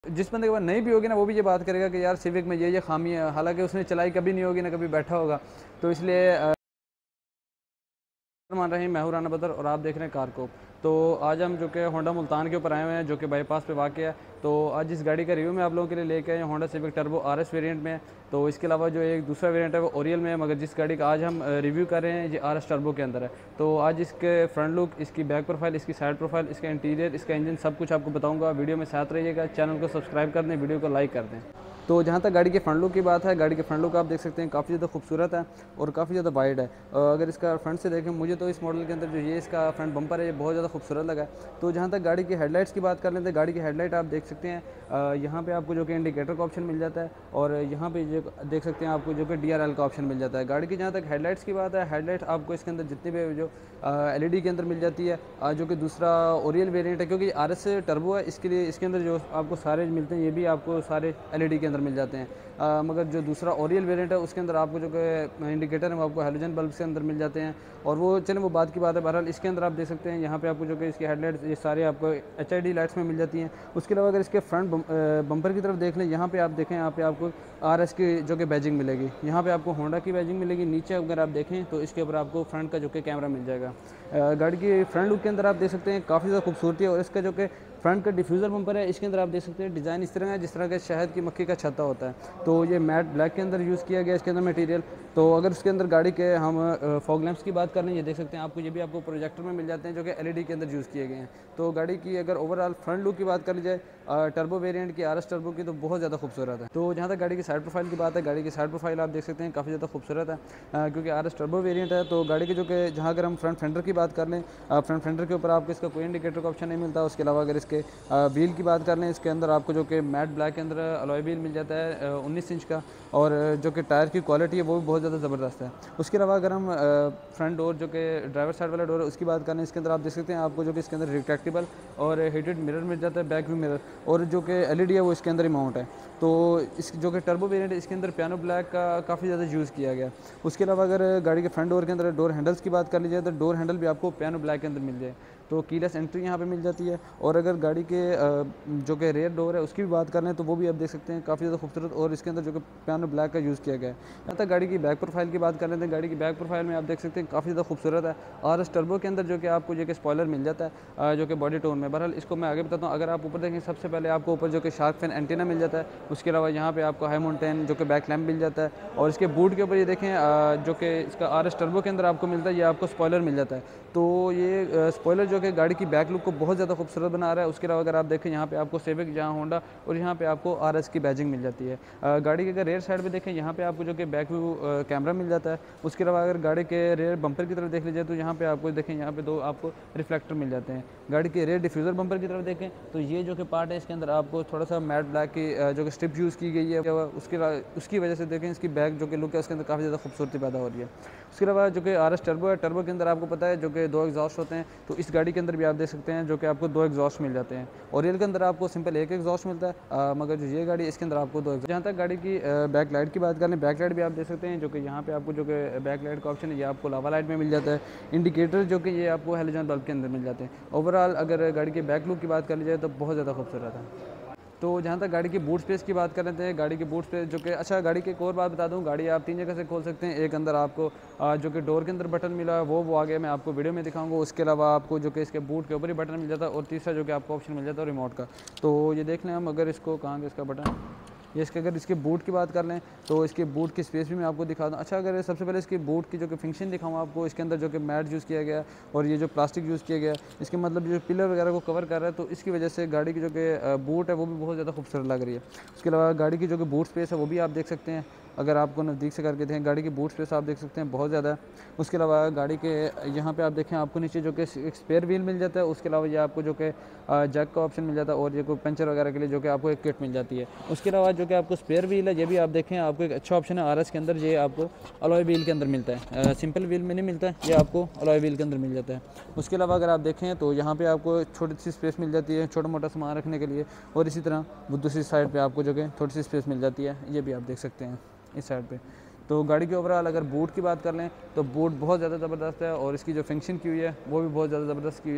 जिस बंदे के पास नहीं भी होगी ना, वो भी ये बात करेगा कि यार सिविक में ये खामी है, हालांकि उसने चलाई कभी नहीं होगी ना कभी बैठा होगा। तो इसलिए मान रहे हैं, मैं हूं राना बदर और आप देख रहे हैं कारकोप। तो आज हम जो कि होंडा मुल्तान के ऊपर आए हुए हैं, जो कि बाईपास पे वाक़ है। तो आज इस गाड़ी का रिव्यू मैं आप लोगों के लिए लेके आए हैं, Honda Civic turbo RS variant में। तो इसके अलावा जो एक दूसरा वेरिएंट है वो ओरियल में है, मगर जिस गाड़ी का आज हम रिव्यू कर रहे हैं ये आरएस टर्बो के अंदर है। तो आज इसके फ्रंट लुक, इसकी बैक प्रोफाइल, इसकी साइड प्रोफाइल, इसका इंटीरियर, इसका इंजन, सब कुछ आपको बताऊँगा। वीडियो में साथ रहिएगा, चैनल को सब्सक्राइब कर दें, वीडियो को लाइक कर दें। तो जहाँ तक गाड़ी के फ्रंट लुक की बात है, गाड़ी के फ्रंट लुक आप देख सकते हैं काफ़ी ज़्यादा खूबसूरत है और काफ़ी ज़्यादा वाइड है। अगर इसका फ्रंट से देखें, मुझे तो इस मॉडल के अंदर जो ये इसका फ्रंट बम्पर है ये बहुत ज़्यादा खूबसूरत लगा है। तो जहाँ तक गाड़ी की हेडलाइट्स की बात कर लेते हैं, गाड़ी की हेडलाइट आप देख सकते हैं, यहाँ पे आपको जो कि इंडिकेटर का ऑप्शन मिल जाता है और यहाँ पे जो देख सकते हैं आपको जो कि DRL का ऑप्शन मिल जाता है। गाड़ी की जहाँ तक हेडलाइट्स की बात है, हेडलाइट आपको इसके अंदर जितनी भी जो LED के अंदर मिल जाती है, जो कि दूसरा ओरियल वेरिएंट है, क्योंकि RS टर्बो है इसके लिए इसके अंदर जो आपको सारे मिलते हैं ये भी आपको सारे LED के अंदर मिल जाते हैं। मगर जो दूसरा ओरियल वेरिएंट है उसके अंदर आपको जो कि इंडिकेटर है वो आपको हैलोजन बल्ब के अंदर मिल जाते हैं। और वो चलें वो बात की बात है। बहरहाल इसके अंदर आप देख सकते हैं यहाँ पे आपको जो कि इसकी हेडलाइट्स ये सारे आपको HID लाइट्स में मिल जाती हैं। उसके अलावा अगर इसके फ्रंट बम्पर की तरफ देख लें, यहाँ पे आप देखें, यहाँ पे आपको RS की जो कि बैजिंग मिलेगी, यहाँ पे आपको होंडा की बैजिंग मिलेगी। नीचे अगर आप देखें तो इसके ऊपर आपको फ्रंट का जो कि कैमरा मिल जाएगा। गाड़ी की फ्रंट लुक के अंदर आप देख सकते हैं काफ़ी ज़्यादा खूबसूरती है। और इसका जो कि फ्रंट का डिफ्यूज़र बम्पर है, इसके अंदर आप देख सकते हैं डिज़ाइन इस तरह है जिस तरह का शहद की मक्खी का छत्ता होता है। तो ये मैट ब्लैक के अंदर यूज़ किया गया इसके अंदर मटेरियल। तो अगर उसके अंदर गाड़ी के हम फॉग लैंप्स की बात कर लें, ये देख सकते हैं आपको, ये भी आपको प्रोजेक्टर में मिल जाते हैं जो कि LED के अंदर यूज़ किए गए हैं। तो गाड़ी की अगर ओवरऑल फ्रंट लुक की बात कर ली जाए टर्बो वेरिएंट की, RS टर्बो की, तो बहुत ज़्यादा खूबसूरत है। तो जहाँ तक गाड़ी की साइड प्रोफाइल की बात है, गाड़ी की साइड प्रोफाइल आप देख सकते हैं काफ़ी ज़्यादा खूबसूरत है, क्योंकि RS टर्बो वेरिएंट है। तो गाड़ी के जो कि जहाँ अगर हम फ्रंट फेंडर की बात कर लें, फ्रंट फेंडर के ऊपर आपको इसका कोई इंडिकेटर का ऑप्शन नहीं मिलता। उसके अलावा अगर इसके व्हील की बात कर लें, इसके अंदर आपको जो कि मैट ब्लैक के अंदर अलॉय व्हील मिल जाता है 19 इंच का, और जो कि टायर की क्वालिटी है वो भी बहुत ज़्यादा ज़बरदस्त है। उसके अलावा अगर हम फ्रंट डोर जो कि ड्राइवर साइड वाला डोर है उसकी बात करें, इसके अंदर आप देख सकते हैं आपको जो कि इसके अंदर रिट्रैक्टेबल और हीटेड मिरर मिल जाता है, बैक व्यू मिरर, और जो कि LED है वो इसके अंदर ही माउंट है। तो इस जो कि टर्बो वेरिएंट है इसके अंदर पियानो ब्लैक का काफ़ी ज़्यादा यूज़ किया गया। उसके अलावा अगर गाड़ी के फ्रंट डोर के अंदर डोर हैंडल्स की बात कर ली जाए तो डोर हैंडल भी आपको पियानो ब्लैक के अंदर मिल जाए। तो कीलेस एंट्री यहाँ पे मिल जाती है। और अगर गाड़ी के जो कि रेयर डोर है उसकी भी बात करें तो वो भी आप देख सकते हैं काफ़ी ज़्यादा खूबसूरत, और इसके अंदर जो कि पियानो ब्लैक का यूज़ किया गया है। यहाँ तक गाड़ी की बैक प्रोफाइल की बात कर लेते हैं, गाड़ी की बैक प्रोफाइल में आप देख सकते हैं काफ़ी ज़्यादा खूबसूरत है। RS टर्बो के अंदर जो कि आपको जो कि स्पॉयलर मिल जाता है जो कि बॉडी टोन में। बहरहाल इसको मैं आगे बताता हूँ। अगर आप ऊपर देखें, सबसे पहले आपको ऊपर जो कि शार्क फिन एंटीना मिल जाता है। उसके अलावा यहाँ पे आपको हाई माउंटेन जो कि बैक लैम्प मिल जाता है। और इसके बूट के ऊपर ये देखें जो कि इसका RS टर्बो के अंदर आपको मिलता है, ये आपको स्पॉयलर मिल जाता है। तो ये स्पॉयलर जो कि गाड़ी की बैक लुक को बहुत ज़्यादा खूबसूरत बना रहा है। उसके अलावा अगर आप देखें, यहाँ पे आपको सिविक, जहाँ होंडा, और यहाँ पे आपको RS की बैजिंग मिल जाती है। गाड़ी के अगर रेयर साइड पे देखें, यहाँ पे आपको जो कि बैक व्यू कैमरा मिल जाता है। उसके अलावा अगर गाड़ी के रेयर बम्पर की तरफ देख लीजिए तो यहाँ पे आपको देखें, यहाँ पे 2 आपको रिफ्लेक्टर मिल जाते हैं। गाड़ी के रेयर डिफ्यूज़र बम्पर की तरफ देखें तो ये जो कि पार्ट है इसके अंदर आपको थोड़ा सा मैट ब्लैक की जो कि स्ट्रिप यूज़ की गई है, उसकी वजह से देखें इसकी बैक जो कि लुक है उसके अंदर काफ़ी ज़्यादा खूबसूरती पैदा हो रही है। उसके अलावा जो कि RS टर्बो है, टर्बो के अंदर आपको पता है जो कि 2 एग्जॉस्ट होते हैं। तो इस गाड़ी के अंदर भी आप देख सकते हैं जो कि आपको 2 एग्जॉस्ट मिल जाते हैं। ओरियल के अंदर आपको सिंपल एक एग्जॉस्ट मिलता है, मगर जो ये गाड़ी इसके अंदर आपको 2 एग्जॉस्ट। जहाँ तक गाड़ी की बैक लाइट की बात करें, बैक लाइट भी आप देख सकते हैं जो कि यहाँ पे आपको जो कि बैक लाइट का ऑप्शन है ये आपको लावा लाइट में मिल जाता है। इंडिकेटर जो कि ये आपको हैलोजन बल्ब के अंदर मिल जाते हैं। ओवरऑल अगर गाड़ी के बैक लुक की बात कर ली जाए तो बहुत ज़्यादा खूबसूरत है। तो जहाँ तक गाड़ी की बूट स्पेस की बात कर लेते हैं, गाड़ी की बूट स्पेस जो कि, अच्छा गाड़ी की एक और बात बता दूँ, गाड़ी आप 3 जगह से खोल सकते हैं। एक अंदर आपको जो कि डोर के अंदर बटन मिला है वो आगे मैं आपको वीडियो में दिखाऊंगा। उसके अलावा आपको जो कि इसके बूट के ऊपर ही बटन मिल जाता है, और तीसरा जो कि आपको ऑप्शन मिल जाता है रिमोट का। तो ये देख लें हम, अगर इसको कहाँ गया इसका बटन, ये इसके अगर इसके बूट की बात कर लें तो इसके बूट की स्पेस भी मैं आपको दिखा दूँ। अच्छा, अगर सबसे पहले इसके बूट की जो कि फंक्शन दिखाऊँ आपको, इसके अंदर जो कि मैट यूज़ किया गया और ये जो प्लास्टिक यूज़ किया गया, इसके मतलब जो पिलर वगैरह को कवर कर रहा है, तो इसकी वजह से गाड़ी की जो कि बूट है वो भी बहुत ज़्यादा खूबसूरत लग रही है। उसके अलावा गाड़ी की जो कि बूट स्पेस है वो भी आप देख सकते हैं। अगर आपको नज़दीक से करके देखें, गाड़ी की बूट स्पेस आप देख सकते हैं बहुत ज़्यादा है। उसके अलावा गाड़ी के यहाँ पे आप देखें, आपको नीचे जो कि एक स्पेयर व्हील मिल जाता है। उसके अलावा ये आपको जो कि जैक का ऑप्शन मिल जाता है, और ये कोई पंचर वगैरह के लिए जो कि आपको एक किट मिल जाती है। उसके अलावा जो कि आपको स्पेयर व्हील है ये भी आप देखें, आपको एक अच्छा ऑप्शन है RS के अंदर, ये आपको अलॉय व्हील के अंदर मिलता है। सिंपल व्हील में नहीं मिलता है, ये आपको अलॉय व्हील के अंदर मिल जाता है। उसके अलावा अगर आप देखें तो यहाँ पे आपको छोटी सी स्पेस मिल जाती है छोटा मोटा सामान रखने के लिए, और इसी तरह वो दूसरी साइड पे आपको जो कि थोड़ी सी स्पेस मिल जाती है, ये भी आप देख सकते हैं इस साइड पे। तो गाड़ी के ओवरऑल अगर बूट की बात कर लें तो बूट बहुत ज़्यादा ज़बरदस्त है, और इसकी जो फंक्शन की हुई है वो भी बहुत ज़्यादा ज़बरदस्त की हुई है।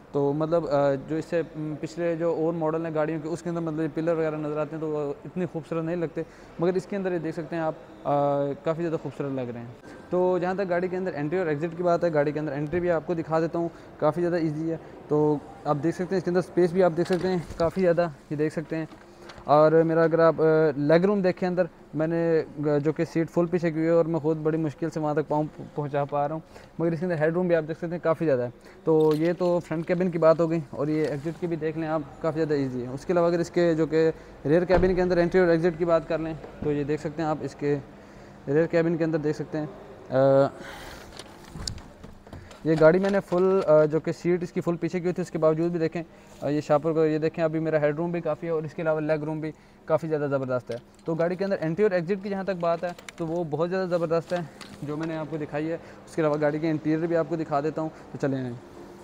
तो मतलब जो इससे पिछले जो और मॉडल हैं गाड़ियों के उसके अंदर मतलब पिलर वगैरह नज़र आते हैं तो वो इतने खूबसूरत नहीं लगते, मगर इसके अंदर ये देख सकते हैं आप काफ़ी ज़्यादा खूबसूरत लग रहे हैं। तो जहाँ तक गाड़ी के अंदर एंट्री और एग्ज़िट की बात है, गाड़ी के अंदर एंट्री भी आपको दिखा देता हूँ, काफ़ी ज़्यादा ईजी है। तो आप देख सकते हैं इसके अंदर स्पेस भी आप देख सकते हैं काफ़ी ज़्यादा, ये देख सकते हैं। और मेरा अगर आप लेग रूम देखें अंदर, मैंने जो कि सीट फुल पीछे की हुई है और मैं खुद बड़ी मुश्किल से वहाँ तक पाँव पहुँचा पा रहा हूँ, मगर इसके अंदर हेड रूम भी आप देख सकते हैं काफ़ी ज़्यादा है। तो ये तो फ्रंट कैबिन की बात हो गई, और ये एग्ज़िट की भी देख लें आप, काफ़ी ज़्यादा ईजी है। उसके अलावा अगर इसके जो कि रेयर कैबिन के अंदर एंट्री और एग्ज़िट की बात कर लें, तो ये देख सकते हैं आप, इसके रेयर कैबिन के अंदर देख सकते हैं ये गाड़ी मैंने फुल जो कि सीट इसकी फुल पीछे की हुई थी, उसके बावजूद भी देखें ये शापर को, ये देखें अभी मेरा हेड रूम भी काफ़ी है और इसके अलावा लेग रूम भी काफ़ी ज़्यादा ज़बरदस्त है। तो गाड़ी के अंदर एंट्री और एग्जिट की जहाँ तक बात है तो वो बहुत ज़्यादा ज़बरदस्त है जो मैंने आपको दिखाई है। उसके अलावा गाड़ी के इंटीरियर भी आपको दिखा देता हूँ, तो चले आएँ।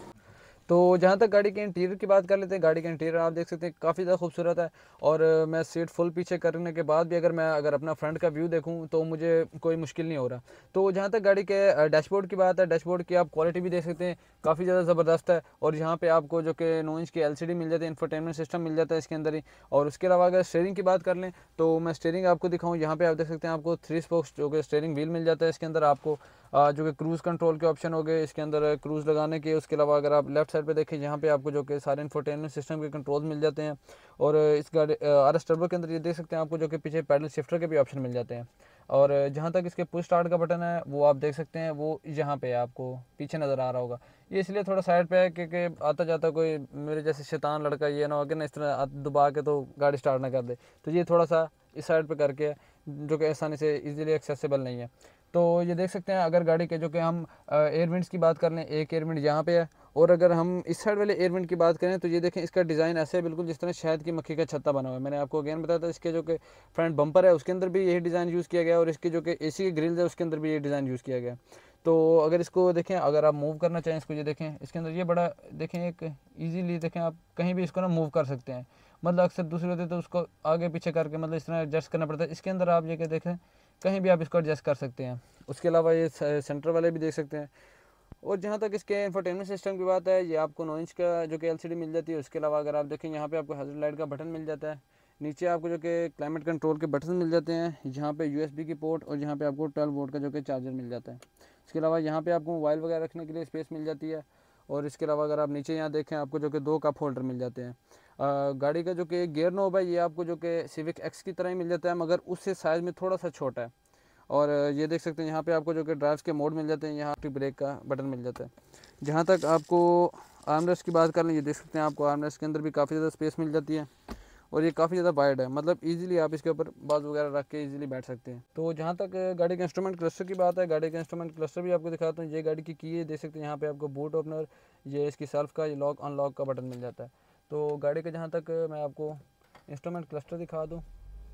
तो जहाँ तक गाड़ी के इंटीरियर की बात कर लेते हैं, गाड़ी का इंटीरियर आप देख सकते हैं काफ़ी ज़्यादा खूबसूरत है। और मैं सीट फुल पीछे करने के बाद भी अगर अपना फ्रंट का व्यू देखूँ तो मुझे कोई मुश्किल नहीं हो रहा। तो जहाँ तक गाड़ी के डैशबोर्ड की बात है, डैशबोर्ड की आप क्वालिटी भी देख सकते हैं, काफ़ी ज़्यादा ज़बरदस्त है। और यहाँ पे आपको जो कि 9 इंच की LCD मिल जाती है, इंफोटेनमेंट सिस्टम मिल जाता है इसके अंदर ही। और उसके अलावा अगर स्टीयरिंग की बात कर लें तो मैं स्टीयरिंग आपको दिखाऊँ, यहाँ पे आप देख सकते हैं आपको 3 स्पोक्स जो कि स्टीयरिंग व्हील मिल जाता है इसके अंदर आपको। जो कि क्रूज़ कंट्रोल के ऑप्शन हो गए इसके अंदर क्रूज़ लगाने के। उसके अलावा अगर आप लेफ्ट साइड पे देखें, यहाँ पे आपको जो कि सारे इंफोटेनमेंट सिस्टम के कंट्रोल मिल जाते हैं। और इस गाड़ी RS टर्बो के अंदर ये देख सकते हैं आपको जो कि पीछे पैडल शिफ्टर के भी ऑप्शन मिल जाते हैं। और जहाँ तक इसके पुश स्टार्ट का बटन है वो आप देख सकते हैं, वो यहाँ पे आपको पीछे नज़र आ रहा होगा। ये इसलिए थोड़ा साइड पे है क्योंकि आता जाता कोई मेरे जैसे शैतान लड़का ये ना हो कि ना इस तरह दबा के तो गाड़ी स्टार्ट ना कर दे, तो ये थोड़ा सा इस साइड पे करके जो कि आसानी से इजीली एक्सेसिबल नहीं है। तो ये देख सकते हैं अगर गाड़ी के जो कि हम एयर विंड्स की बात कर लें, एक एयर विंड यहाँ पे है। और अगर हम इस साइड वाले एयर विंड की बात करें तो ये देखें इसका डिज़ाइन ऐसे है बिल्कुल जिस तरह शहद की मक्खी का छत्ता बना हुआ है। मैंने आपको अगेन बताया था इसके जो कि फ्रंट बम्पर है उसके अंदर भी यही डिज़ाइन यूज़ किया गया, और इसकी जो कि AC की ग्रिल्स है उसके अंदर भी ये डिज़ाइन यूज़ किया गया। तो अगर इसको देखें, अगर आप मूव करना चाहें इसको, ये देखें इसके अंदर ये बड़ा देखें एक ईजीली देखें आप कहीं भी इसको ना मूव कर सकते हैं। मतलब अक्सर दूसरे होते तो उसको आगे पीछे करके मतलब इस तरह एडजस्ट करना पड़ता है, इसके अंदर आप ये क्या देखें कहीं भी आप इसको एडजस्ट कर सकते हैं। उसके अलावा ये सेंटर वाले भी देख सकते हैं। और जहाँ तक इसके इंफोटेनमेंट सिस्टम की बात है, ये आपको 9 इंच का जो कि LCD मिल जाती है। उसके अलावा अगर आप देखें यहाँ पे आपको हैज़र्ड लाइट का बटन मिल जाता है, नीचे आपको जो कि क्लाइमेट कंट्रोल के बटन मिल जाते हैं, यहाँ पे USB की पोर्ट, और यहाँ पे आपको 12 वोल्ट का जो कि चार्जर मिल जाता है। इसके अलावा यहाँ पे आपको मोबाइल वगैरह रखने के लिए स्पेस मिल जाती है। और इसके अलावा अगर आप नीचे यहाँ देखें आपको जो कि 2 कप होल्डर मिल जाते हैं। गाड़ी का जो कि गियर नॉब है ये आपको जो कि सिविक एक्स की तरह ही मिल जाता है, मगर उससे साइज़ में थोड़ा सा छोटा है। और ये देख सकते हैं यहाँ पे आपको जो कि ड्राइव्स के मोड मिल जाते हैं, यहाँ पे ब्रेक का बटन मिल जाता है। जहाँ तक आपको आर्मरेस्ट की बात कर लें, ये देख सकते हैं आपको आर्मरेस्ट के अंदर भी काफ़ी ज़्यादा स्पेस मिल जाती है, और ये काफ़ी ज़्यादा वाइड है, मतलब इजीली आप इसके ऊपर बाजू वगैरह रख के इजीली बैठ सकते हैं। तो जहाँ तक गाड़ी के इंस्ट्रूमेंट क्लस्टर की बात है, गाड़ी के इंस्ट्रूमेंट क्लस्टर भी आपको दिखाता हूँ। ये गाड़ी की है, देख सकते हैं यहाँ पे आपको बूट ओपनर, ये इसकी सेल्फ का ये लॉक अनलॉक का बटन मिल जाता है। तो गाड़ी के जहाँ तक मैं आपको इंस्ट्रूमेंट क्लस्टर दिखा दूँ,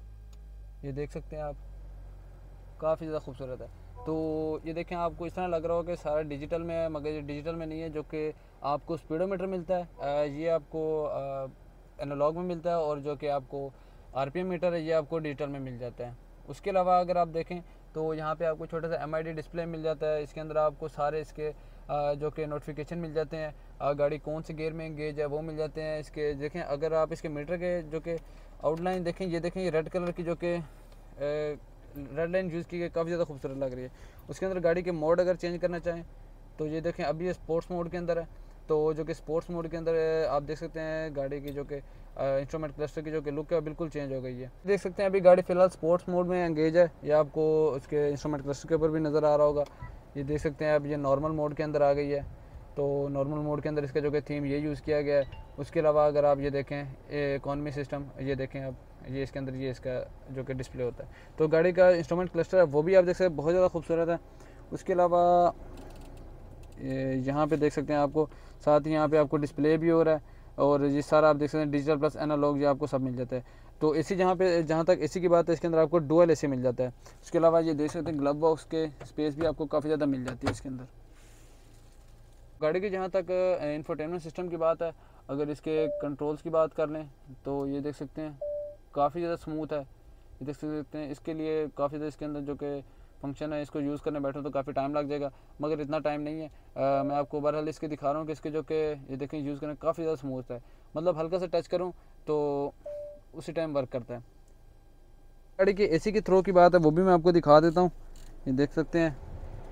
ये देख सकते हैं आप काफ़ी ज़्यादा खूबसूरत है। तो ये देखें आपको इस तरह लग रहा हो कि सारा डिजिटल में है, मगर ये डिजिटल में नहीं है। जो कि आपको स्पीडोमीटर मिलता है ये आपको एनालॉग में मिलता है, और जो कि आपको RPM मीटर है ये आपको डिजिटल में मिल जाता है। उसके अलावा अगर आप देखें तो यहाँ पे आपको छोटा सा MID डिस्प्ले मिल जाता है। इसके अंदर आपको सारे इसके जो कि नोटिफिकेशन मिल जाते हैं, गाड़ी कौन से गियर में एंगेज है वो मिल जाते हैं। इसके देखें अगर आप इसके मीटर के जो कि आउटलाइन देखें, ये देखें ये रेड कलर की जो कि रेड लाइन यूज़ की गई, काफ़ी ज़्यादा खूबसूरत लग रही है। उसके अंदर गाड़ी के मोड अगर चेंज करना चाहें तो ये देखें अभी ये स्पोर्ट्स मोड के अंदर है। तो जो कि स्पोर्ट्स मोड के अंदर आप देख सकते हैं गाड़ी की जो कि इंस्ट्रूमेंट क्लस्टर की जो कि लुक है बिल्कुल चेंज हो गई है। देख सकते हैं अभी गाड़ी फ़िलहाल स्पोर्ट्स मोड में एंगेज है, ये आपको उसके इंस्ट्रूमेंट क्लस्टर के ऊपर भी नज़र आ रहा होगा। ये देख सकते हैं अब ये नॉर्मल मोड के अंदर आ गई है। तो नॉर्मल मोड के अंदर इसका जो कि थीम ये यूज़ किया गया है। उसके अलावा अगर आप ये देखें इकॉनमी सिस्टम, ये देखें अब ये इसके अंदर ये इसका जो कि डिस्प्ले होता है। तो गाड़ी का इंस्ट्रूमेंट क्लस्टर है वो भी आप देख सकते हैं बहुत ज़्यादा खूबसूरत है। उसके अलावा यहाँ पे देख सकते हैं आपको साथ ही यहाँ पे आपको डिस्प्ले भी हो रहा है, और ये सारा आप देख सकते हैं डिजिटल प्लस एनालॉग ये आपको सब मिल जाता है। तो AC जहाँ तक AC की बात है, इसके अंदर आपको डुअल AC मिल जाता है। उसके अलावा ये देख सकते हैं ग्लव बॉक्स के स्पेस भी आपको काफ़ी ज़्यादा मिल जाती है इसके अंदर। गाड़ी की जहाँ तक इंफोटेनमेंट सिस्टम की बात है, अगर इसके कंट्रोल्स की बात कर लें तो ये देख सकते हैं काफ़ी ज़्यादा स्मूथ है। ये देख सकते हैं इसके लिए काफ़ी ज़्यादा इसके अंदर जो कि फंक्शन है, इसको यूज़ करने बैठो तो काफ़ी टाइम लग जाएगा, मगर इतना टाइम नहीं है। मैं आपको बहरहाल इसके दिखा रहा हूँ कि इसके जो कि ये देखें यूज़ करने काफ़ी ज़्यादा स्मूथ है, मतलब हल्का सा टच करूँ तो उसी टाइम वर्क करता है। गाड़ी की एसी की थ्रो की बात है वो भी मैं आपको दिखा देता हूँ। ये देख सकते हैं,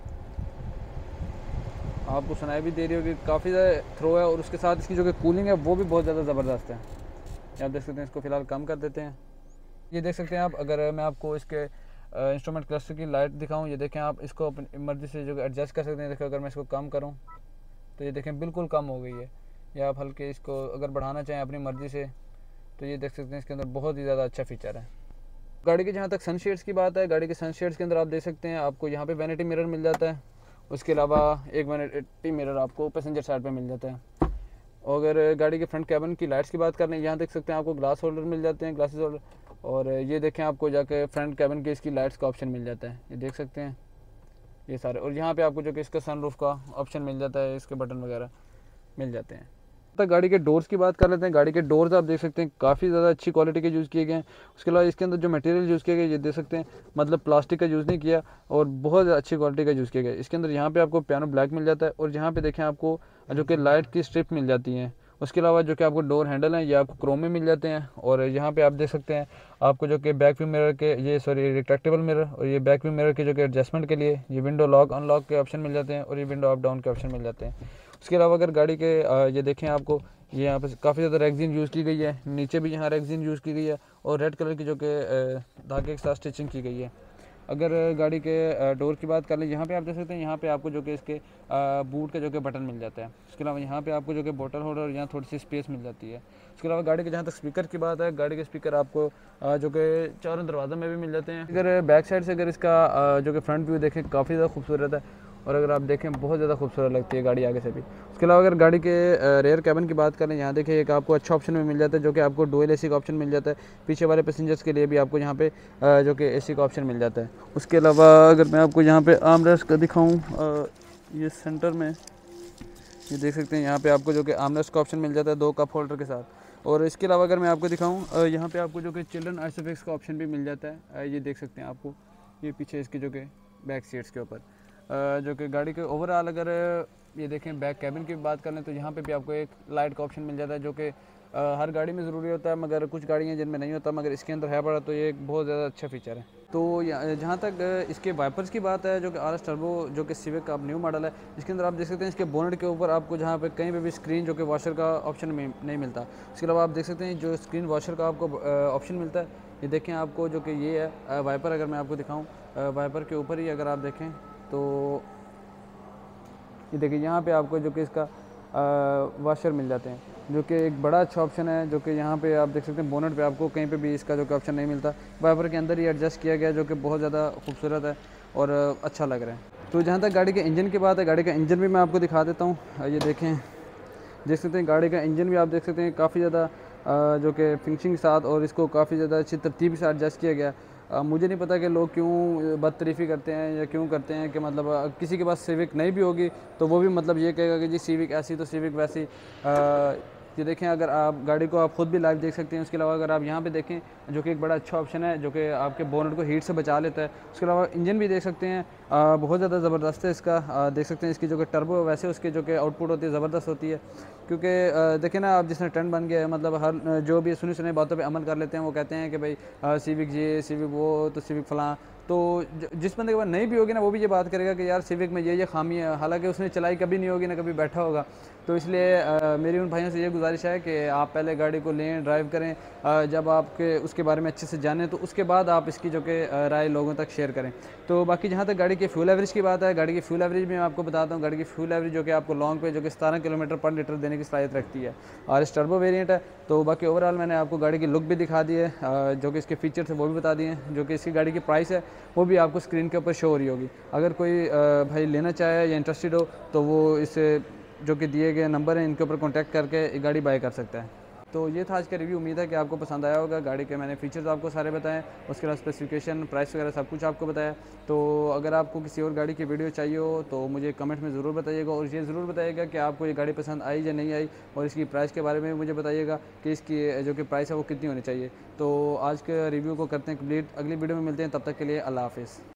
आपको सुनाई भी दे रही होगी, काफ़ी ज़्यादा थ्रो है और उसके साथ इसकी जो कि कूलिंग है वो भी बहुत ज़्यादा ज़बरदस्त है। ये आप देख सकते हैं, इसको फ़िलहाल कम कर देते हैं। ये देख सकते हैं आप, अगर मैं आपको इसके इंस्ट्रूमेंट क्लस्टर की लाइट दिखाऊं, ये देखें आप इसको अपनी मर्ज़ी से जो कि एडजस्ट कर सकते हैं। देखो अगर मैं इसको कम करूं तो ये देखें बिल्कुल कम हो गई है, या आप हल्के इसको अगर बढ़ाना चाहें अपनी मर्ज़ी से तो ये देख सकते हैं इसके अंदर बहुत ही ज़्यादा अच्छा फीचर है। गाड़ी के जहाँ तक सनशेड्स की बात है, गाड़ी के सनशेड्स के अंदर आप देख सकते हैं आपको यहाँ पे वैनिटी मिरर मिल जाता है, उसके अलावा एक वैनिटी मिरर आपको पैसेंजर साइड पे मिल जाता है। और अगर गाड़ी के फ्रंट कैबिन की लाइट्स की बात कर लें, यहाँ देख सकते हैं आपको ग्लास होल्डर मिल जाते हैं, ग्लासेस होल्डर। और ये देखें आपको जाके फ्रंट कैबिन के इसकी लाइट्स का ऑप्शन मिल जाता है, ये देख सकते हैं ये सारे। और यहाँ पे आपको जो कि इसका सनरूफ का ऑप्शन मिल जाता है, इसके बटन वगैरह मिल जाते हैं। तक गाड़ी के डोर्स की बात कर लेते हैं। गाड़ी के डोर्स आप देख सकते हैं काफ़ी ज़्यादा अच्छी क्वालिटी के यूज़ किए गए हैं। उसके अलावा इसके अंदर जो मटेरियल यूज़ किया गया ये देख सकते हैं, मतलब प्लास्टिक का यूज़ नहीं किया और बहुत अच्छी क्वालिटी का यूज़ किया गया। इसके अंदर यहाँ पे आपको पियानो ब्लैक मिल जाता है और यहाँ पे देखें आपको जो कि लाइट की स्ट्रिप मिल जाती हैं। उसके अलावा जो कि आपको डोर हैंडल हैं ये आपको क्रोम में मिल जाते हैं। और यहाँ पे आप देख सकते हैं आपको जो कि बैक व्यू मिरर के ये रिट्रैक्टेबल मिरर और ये बैक व्यू मिरर के जो कि एडजस्टमेंट के लिए ये विंडो लॉक अनलॉक के ऑप्शन मिल जाते हैं और ये विंडो अप डाउन के ऑप्शन मिल जाते हैं। उसके अलावा अगर गाड़ी के ये देखें आपको ये यहाँ पे काफ़ी ज़्यादा रेक्सिन यूज़ की गई है, नीचे भी यहाँ रेक्सिन यूज़ की गई है और रेड कलर की जो कि धागे के साथ स्टिचिंग की गई है। अगर गाड़ी के डोर की बात कर लें, यहाँ पे आप देख सकते हैं यहाँ पे आपको जो कि इसके बूट का जो कि बटन मिल जाता है। उसके अलावा यहाँ पे आपको जो कि बोतल होल्डर यहाँ थोड़ी सी स्पेस मिल जाती है। उसके अलावा गाड़ी के जहाँ तक स्पीकर की बात है, गाड़ी के स्पीकर आपको जो कि चारों दरवाज़ों में भी मिल जाते हैं। अगर बैक साइड से अगर इसका जो कि फ्रंट व्यू देखें काफ़ी ज़्यादा खूबसूरत है और अगर आप देखें बहुत ज़्यादा खूबसूरत लगती है गाड़ी आगे से भी। उसके अलावा अगर गाड़ी के रेयर कैबिन की बात करें, यहाँ देखिए एक आपको अच्छा ऑप्शन में मिल जाता है जो कि आपको डुअल एसी का ऑप्शन मिल जाता है। पीछे वाले पैसेंजर्स के लिए भी आपको यहाँ पे जो कि एसी का ऑप्शन मिल जाता है। उसके अलावा अगर मैं आपको यहाँ पे आर्मरेस्ट का दिखाऊँ, ये सेंटर में ये देख सकते हैं यहाँ पे आपको जो कि आर्मरेस्ट का ऑप्शन मिल जाता है 2 कप होल्डर के साथ। और इसके अलावा अगर मैं आपको दिखाऊँ, यहाँ पे आपको जो कि चिल्ड्रन आइसोफिक्स का ऑप्शन भी मिल जाता है। ये देख सकते हैं आपको, ये पीछे इसके जो कि बैक सीट्स के ऊपर जो कि गाड़ी के ओवरऑल अगर ये देखें बैक कैबिन की बात कर लें तो यहाँ पे भी आपको एक लाइट का ऑप्शन मिल जाता है जो कि हर गाड़ी में ज़रूरी होता है, मगर कुछ गाड़ियाँ जिनमें नहीं होता, मगर इसके अंदर है पड़ा, तो ये एक बहुत ज़्यादा अच्छा फीचर है। तो जहाँ तक इसके वाइपर्स की बात है, जो कि RS टर्बो जो कि सिविक का अब न्यू मॉडल है, इसके अंदर आप देख सकते हैं इसके बोनेट के ऊपर आपको जहाँ पे कहीं पे भी स्क्रीन जो कि वॉशर का ऑप्शन नहीं मिलता। इसके अलावा आप देख सकते हैं जो स्क्रीन वॉशर का आपको ऑप्शन मिलता है, ये देखें आपको जो कि ये है वाइपर। अगर मैं आपको दिखाऊँ वाइपर के ऊपर ही अगर आप देखें तो ये देखिए यहाँ पे आपको जो कि इसका वॉशर मिल जाते हैं, जो कि एक बड़ा अच्छा ऑप्शन है। जो कि यहाँ पे आप देख सकते हैं बोनेट पे आपको कहीं पे भी इसका जो कि ऑप्शन नहीं मिलता, वाइपर के अंदर ही एडजस्ट किया गया, जो कि बहुत ज़्यादा खूबसूरत है और अच्छा लग रहा है। तो जहाँ तक गाड़ी के इंजन की बात है, गाड़ी का इंजन भी मैं आपको दिखा देता हूँ। ये देख सकते हैं गाड़ी का इंजन भी आप देख सकते हैं काफ़ी ज़्यादा जो कि फिनिशिंग के साथ और इसको काफ़ी ज़्यादा अच्छी तरतीब से एडजस्ट किया गया। मुझे नहीं पता कि लोग क्यों बदतरीफ़ी करते हैं या क्यों करते हैं कि मतलब किसी के पास सिविक नहीं भी होगी तो वो भी मतलब ये कहेगा कि जी सिविक ऐसी तो सिविक वैसी। ये देखें अगर आप गाड़ी को आप ख़ुद भी लाइव देख सकते हैं। उसके अलावा अगर आप यहाँ पे देखें जो कि एक बड़ा अच्छा ऑप्शन है जो कि आपके बोनेट को हीट से बचा लेता है। उसके अलावा इंजन भी देख सकते हैं बहुत ज़्यादा ज़बरदस्त है इसका। देख सकते हैं इसकी जो कि टर्बो वैसे उसकी जो कि आउटपुट होती है ज़बरदस्त होती है, क्योंकि देखें ना आप जिसने ट्रेंड बन गया है, मतलब हर जो भी सुनी सुनी बातों पे अमल कर लेते हैं। वो कहते हैं कि भाई सिविक ये सिविक वो तो सिविक फ़लाँ, तो जिस बंदे के पास नहीं भी होगी ना वो भी ये बात करेगा कि यार सिविक में ये खामी है, हालांकि उसने चलाई कभी नहीं होगी ना कभी बैठा होगा। तो इसलिए मेरी उन भाइयों से ये गुजारिश है कि आप पहले गाड़ी को लें, ड्राइव करें, जब आपके उसके बारे में अच्छे से जानें तो उसके बाद आप इसकी जो कि राय लोगों तक शेयर करें। तो बाकी जहाँ तक गाड़ी की फ्यूल एवरेज की बात है, गाड़ी की फ्यूल एवरेज भी मैं आपको बताता हूँ। गाड़ी की फ्यूल एवरेज जो कि आपको लॉन्ग पे जो कि 17 किलोमीटर पर लीटर देने की सलाहियत रखती है। RS टर्बो वेरिएंट है। तो बाकी ओवरऑल मैंने आपको गाड़ी की लुक भी दिखा दी है, जो कि इसके फीचर्स है वो भी बता दिए हैं। जो कि इसकी गाड़ी की प्राइस है वो भी आपको स्क्रीन के ऊपर शो हो रही होगी। अगर कोई भाई लेना चाहे या इंटरेस्टेड हो तो वो इसे जो कि दिए गए नंबर हैं इनके ऊपर कॉन्टैक्ट करके गाड़ी बाय कर सकता है। तो ये था आज का रिव्यू। उम्मीद है कि आपको पसंद आया होगा। गाड़ी के मैंने फीचर्स आपको सारे बताएं, उसके अलावा स्पेसिफिकेशन, प्राइस वगैरह सब कुछ आपको बताया। तो अगर आपको किसी और गाड़ी की वीडियो चाहिए हो तो मुझे कमेंट में ज़रूर बताइएगा और ये ज़रूर बताइएगा कि आपको ये गाड़ी पसंद आई या नहीं आई, और इसकी प्राइस के बारे में मुझे बताइएगा कि इसकी जो कि प्राइस है वो कितनी होनी चाहिए। तो आज के रिव्यू को करते हैं कंप्लीट। अगली वीडियो में मिलते हैं, तब तक के लिए अल्लाह हाफ़िज़।